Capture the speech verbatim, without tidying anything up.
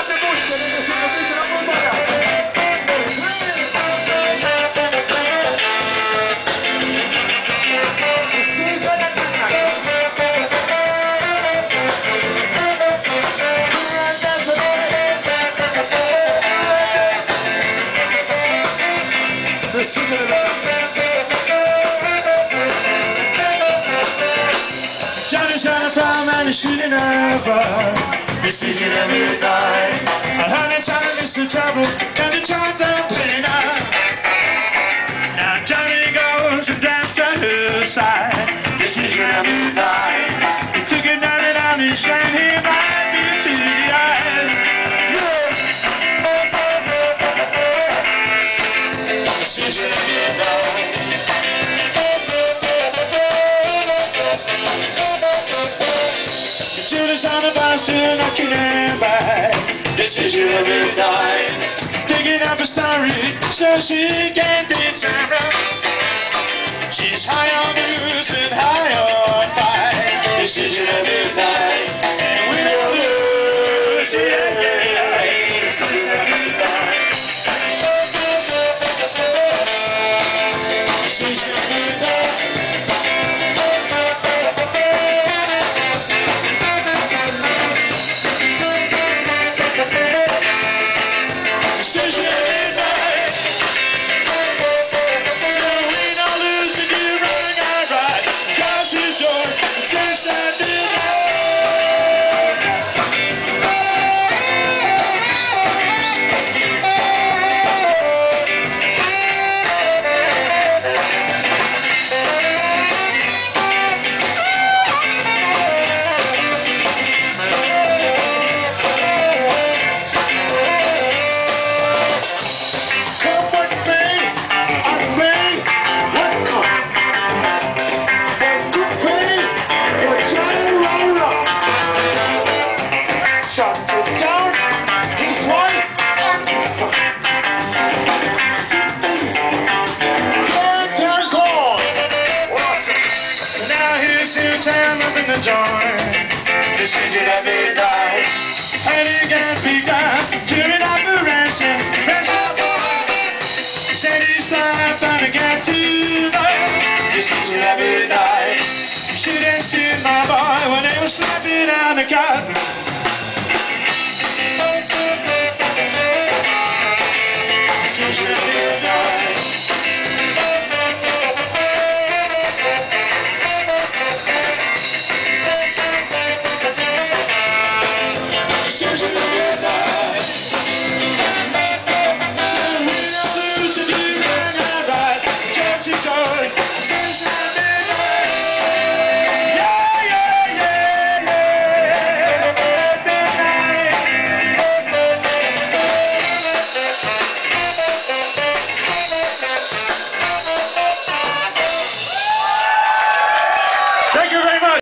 Fate voce che nessuno si sarà molto ragazzi. Johnny's got a problem and he's shooting over. Decision every night. A hundred times it's the trouble and the time don't play now. Now Johnny goes and grabs at her side. Decision every night. He took it down and out and shine him right into the eyes. Decision every night. Judy's on the bus to knocking her back. Decision every night. Digging up a story so she can be turned. She's high on booze and high on fight. Decision every night. And we don't lose. Yeah, yeah, yeah. Decision every night. Decision every night. The joint, decision every night. And he got begun during operation. Said he's not gonna get to the decision every night. She didn't see my boy when he was slapping on the cup.